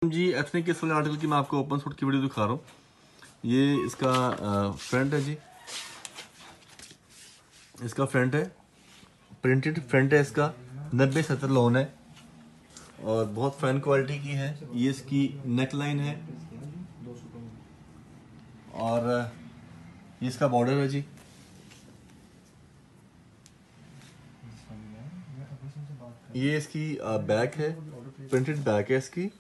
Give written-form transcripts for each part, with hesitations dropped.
जी ethnic किस वाले article की मैं आपको ओपन सूट की वीडियो दिखा रहा हूँ। ये इसका फ्रंट है जी, इसका फ्रंट है, प्रिंटेड फ्रंट है इसका, 90-70 लोन है और बहुत फाइन क्वालिटी की है। ये इसकी नेक लाइन है और ये इसका बॉर्डर है जी। ये इसकी बैक है, प्रिंटेड बैक है इसकी।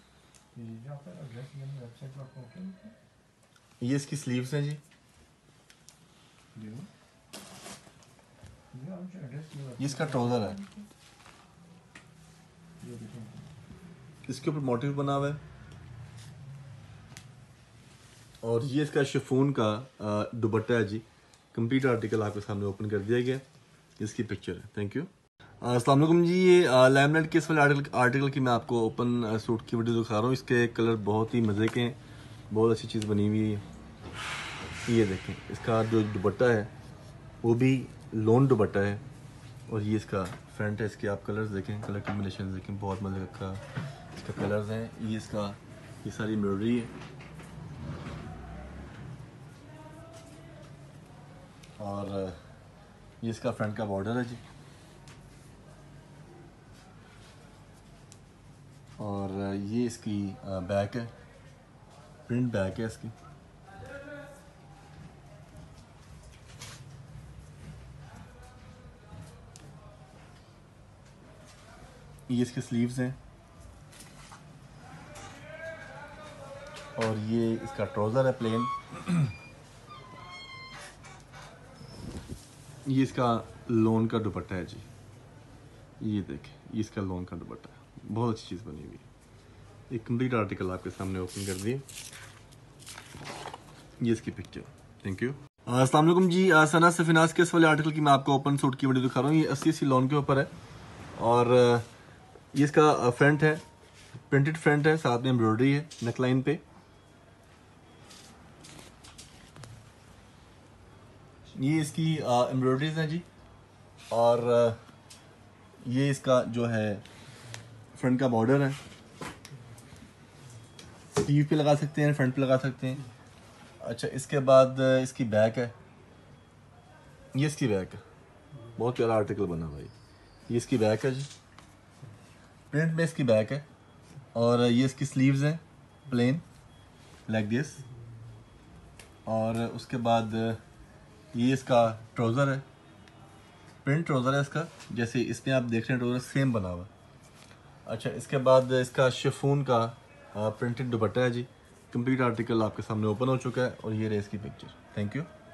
ये इसकी स्लीव्स हैं जी। ये इसका ट्राउजर है, इसके ऊपर मोटिव बना हुआ है और ये इसका शिफॉन का दुपट्टा है जी। कंप्लीट आर्टिकल आपके सामने ओपन कर दिया गया, इसकी पिक्चर है। Thank you. अस्सलाम वालेकुम जी। ये लैमिनेट किस वाले आर्टिकल की मैं आपको ओपन सूट की वीडियो दिखा रहा हूँ। इसके कलर बहुत ही मज़े के हैं, बहुत अच्छी चीज़ बनी हुई है। ये देखें, इसका जो दुपट्टा है वो भी लोन दुपट्टा है और ये इसका फ्रंट है। इसके आप कलर्स देखें, कलर कॉम्बिनेशन देखें, बहुत मज़े का इसका कलर्स हैं। ये इसका ये सारी एम्ब्रॉयडरी है और ये इसका फ्रंट का बॉर्डर है जी। और ये इसकी बैक है, प्रिंट बैक है इसकी। ये इसके स्लीव्स हैं और ये इसका ट्राउज़र है प्लेन। ये इसका लोन का दुपट्टा है जी। ये देखें, ये इसका लोन का दुपट्टा है, बहुत अच्छी चीज़ बनी हुई है। एक कंप्लीट आर्टिकल आपके सामने ओपन कर दिए, ये इसकी पिक्चर। Thank you. अस्सलाम वालेकुम जी। सना से फिनास के इस वाले आर्टिकल की मैं आपको ओपन सूट की वीडियो दिखा रहा हूँ। ये 80 लोन के ऊपर है और ये इसका फ्रंट है, प्रिंटेड फ्रंट है, साथ में एम्ब्रॉयडरी है नेकलाइन पे। ये इसकी एम्ब्रॉयडरीज हैं जी और ये इसका जो है फ्रंट का बॉर्डर है। स्लीव पे लगा सकते हैं, फ्रंट पे लगा सकते हैं। अच्छा, इसके बाद इसकी बैक है, ये इसकी बैक है, बहुत प्यारा आर्टिकल बना भाई। ये इसकी बैक है जी, प्रिंट में इसकी बैक है और ये इसकी स्लीव्स हैं प्लेन लाइक दिस। और उसके बाद ये इसका ट्राउज़र है, प्रिंट ट्राउज़र है इसका, जैसे इसमें आप देख रहे हैं ट्राउज़र सेम बना हुआ। अच्छा, इसके बाद इसका शिफॉन का प्रिंटेड दुपट्टा है जी। कंप्लीट आर्टिकल आपके सामने ओपन हो चुका है और ये रहे इसकी पिक्चर। Thank you.